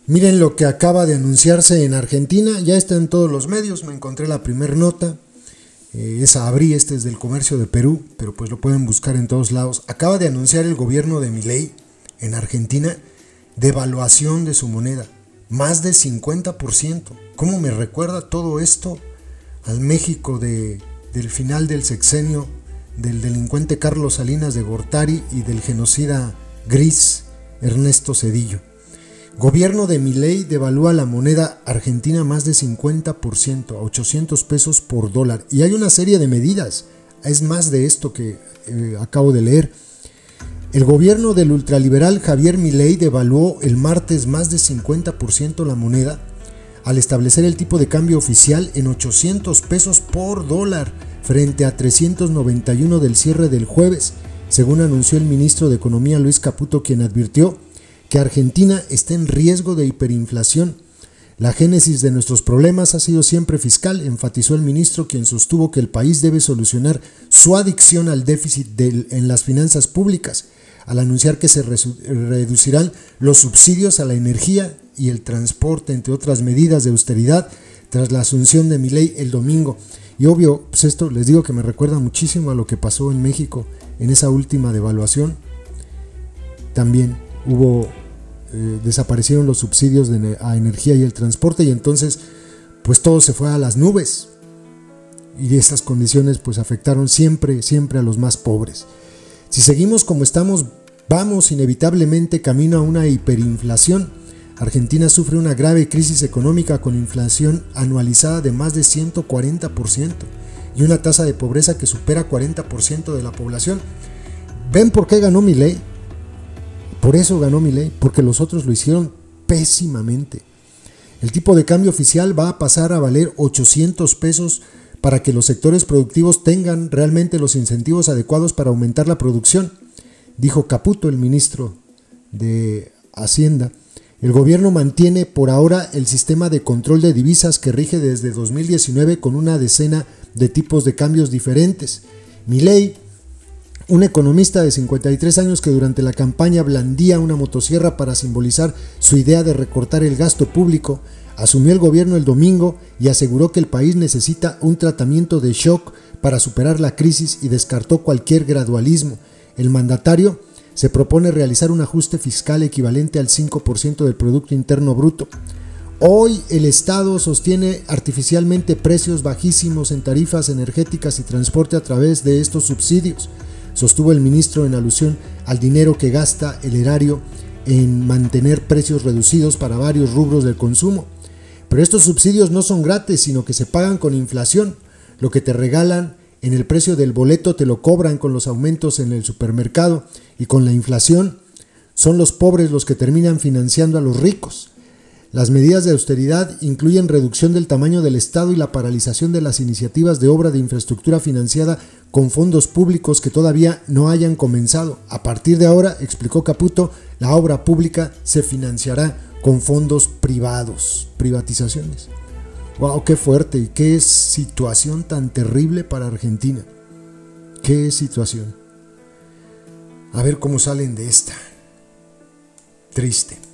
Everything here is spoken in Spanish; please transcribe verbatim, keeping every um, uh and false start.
Miren lo que acaba de anunciarse en Argentina, ya está en todos los medios, me encontré la primera nota, eh, esa abrí, este es del Comercio de Perú, pero pues lo pueden buscar en todos lados. Acaba de anunciar el gobierno de Milei en Argentina devaluación de su moneda, más del cincuenta por ciento. ¿Cómo me recuerda todo esto al México de, del final del sexenio del delincuente Carlos Salinas de Gortari y del genocida gris Ernesto Zedillo? Gobierno de Milei devalúa la moneda argentina más de cincuenta por ciento, a ochocientos pesos por dólar. Y hay una serie de medidas, es más de esto que eh, acabo de leer. El gobierno del ultraliberal Javier Milei devaluó el martes más de cincuenta por ciento la moneda al establecer el tipo de cambio oficial en ochocientos pesos por dólar frente a trescientos noventa y uno del cierre del jueves, según anunció el ministro de Economía Luis Caputo, quien advirtió que Argentina está en riesgo de hiperinflación. La génesis de nuestros problemas ha sido siempre fiscal, enfatizó el ministro, quien sostuvo que el país debe solucionar su adicción al déficit de, en las finanzas públicas, al anunciar que se reducirán los subsidios a la energía y el transporte, entre otras medidas de austeridad, tras la asunción de Milei el domingo. Y obvio, pues esto les digo que me recuerda muchísimo a lo que pasó en México en esa última devaluación. También hubo, eh, desaparecieron los subsidios de, a energía y el transporte, y entonces pues todo se fue a las nubes, y estas condiciones pues afectaron siempre, siempre a los más pobres. Si seguimos como estamos, vamos inevitablemente camino a una hiperinflación. Argentina sufre una grave crisis económica con inflación anualizada de más de ciento cuarenta por ciento y una tasa de pobreza que supera cuarenta por ciento de la población. ¿Ven por qué ganó Milei? Por eso ganó Milei, porque los otros lo hicieron pésimamente. El tipo de cambio oficial va a pasar a valer ochocientos pesos para que los sectores productivos tengan realmente los incentivos adecuados para aumentar la producción, dijo Caputo, el ministro de Hacienda. El gobierno mantiene por ahora el sistema de control de divisas que rige desde dos mil diecinueve con una decena de tipos de cambios diferentes. Milei, un economista de cincuenta y tres años que durante la campaña blandía una motosierra para simbolizar su idea de recortar el gasto público, asumió el gobierno el domingo y aseguró que el país necesita un tratamiento de shock para superar la crisis y descartó cualquier gradualismo. El mandatario se propone realizar un ajuste fiscal equivalente al cinco por ciento del Producto Interno Bruto. Hoy el Estado sostiene artificialmente precios bajísimos en tarifas energéticas y transporte a través de estos subsidios, sostuvo el ministro en alusión al dinero que gasta el erario en mantener precios reducidos para varios rubros del consumo. Pero estos subsidios no son gratis, sino que se pagan con inflación. Lo que te regalan en el precio del boleto te lo cobran con los aumentos en el supermercado, y con la inflación son los pobres los que terminan financiando a los ricos. Las medidas de austeridad incluyen reducción del tamaño del Estado y la paralización de las iniciativas de obra de infraestructura financiada con fondos públicos que todavía no hayan comenzado. A partir de ahora, explicó Caputo, la obra pública se financiará con fondos privados, privatizaciones. ¡Wow! ¡Qué fuerte! Y qué situación tan terrible para Argentina. ¡Qué situación! A ver cómo salen de esta. Triste.